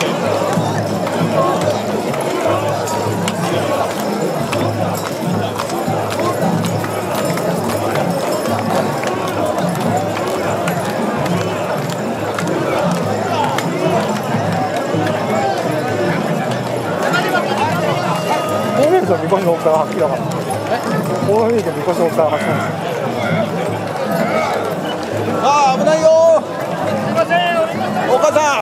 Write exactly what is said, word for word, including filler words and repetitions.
みこしの奥からはっきり分かった。この雰囲気でみこしの奥からはっきり分かった。ああ、危ないよー。すいません、お母さん。